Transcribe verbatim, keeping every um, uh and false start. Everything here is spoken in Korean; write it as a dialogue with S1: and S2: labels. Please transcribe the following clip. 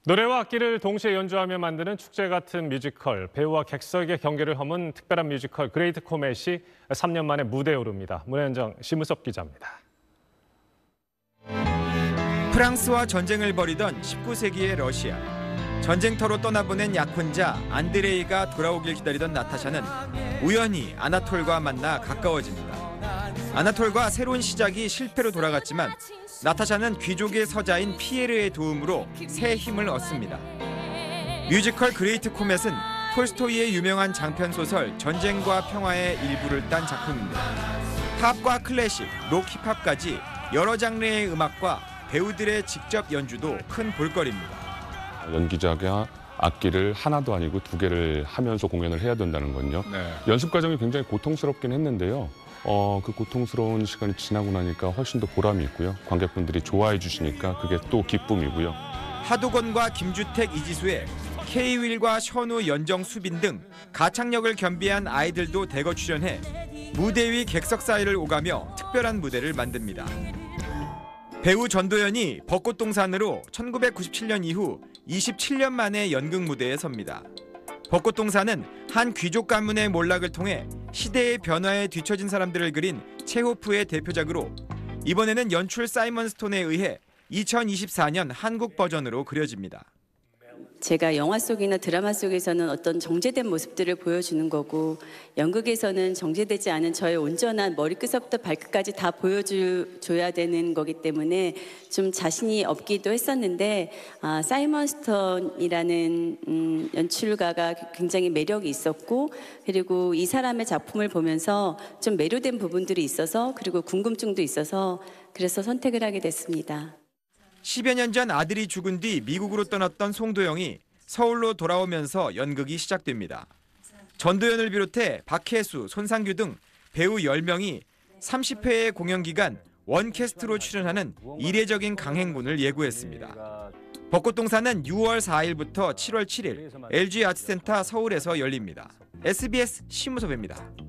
S1: 노래와 악기를 동시에 연주하며 만드는 축제 같은 뮤지컬, 배우와 객석의 경계를 허문 특별한 뮤지컬 그레이트 코멧이 삼 년 만에 무대에 오릅니다. 문현정, 심우섭 기자입니다.
S2: 프랑스와 전쟁을 벌이던 십구 세기의 러시아. 전쟁터로 떠나보낸 약혼자 안드레이가 돌아오길 기다리던 나타샤는 우연히 아나톨과 만나 가까워집니다. 아나톨과 새로운 시작이 실패로 돌아갔지만 나타샤는 귀족의 서자인 피에르의 도움으로 새 힘을 얻습니다. 뮤지컬 그레이트 코멧은 톨스토이의 유명한 장편 소설 전쟁과 평화의 일부를 딴 작품입니다. 팝과 클래식, 록, 힙합까지 여러 장르의 음악과 배우들의 직접 연주도 큰 볼거리입니다.
S3: 연기자가 악기를 하나도 아니고 두 개를 하면서 공연을 해야 된다는 건요. 네. 연습 과정이 굉장히 고통스럽긴 했는데요. 어, 그 고통스러운 시간이 지나고 나니까 훨씬 더 보람이 있고요. 관객분들이 좋아해 주시니까 그게 또 기쁨이고요.
S2: 하도건과 김주택, 이지수의 케이윌과 션우, 연정, 수빈 등 가창력을 겸비한 아이들도 대거 출연해 무대 위 객석 사이를 오가며 특별한 무대를 만듭니다. 배우 전도연이 벚꽃동산으로 천구백구십칠 년 이후 이십칠 년 만에 연극 무대에 섭니다. 벚꽃동산은 한 귀족 가문의 몰락을 통해 시대의 변화에 뒤처진 사람들을 그린 체호프의 대표작으로 이번에는 연출 사이먼 스톤에 의해 이천이십사 년 한국 버전으로 그려집니다.
S4: 제가 영화 속이나 드라마 속에서는 어떤 정제된 모습들을 보여주는 거고, 연극에서는 정제되지 않은 저의 온전한 머리끝부터 발끝까지 다 보여줘야 되는 거기 때문에 좀 자신이 없기도 했었는데, 아, 사이먼 스톤이라는 음, 연출가가 굉장히 매력이 있었고, 그리고 이 사람의 작품을 보면서 좀 매료된 부분들이 있어서, 그리고 궁금증도 있어서 그래서 선택을 하게 됐습니다.
S2: 십여 년 전 아들이 죽은 뒤 미국으로 떠났던 송도영이 서울로 돌아오면서 연극이 시작됩니다. 전도연을 비롯해 박혜수, 손상규 등 배우 열 명이 삼십 회의 공연 기간 원캐스트로 출연하는 이례적인 강행군을 예고했습니다. 벚꽃동산은 유월 사일부터 칠월 칠일 엘지 아트센터 서울에서 열립니다. 에스비에스 심우섭입니다.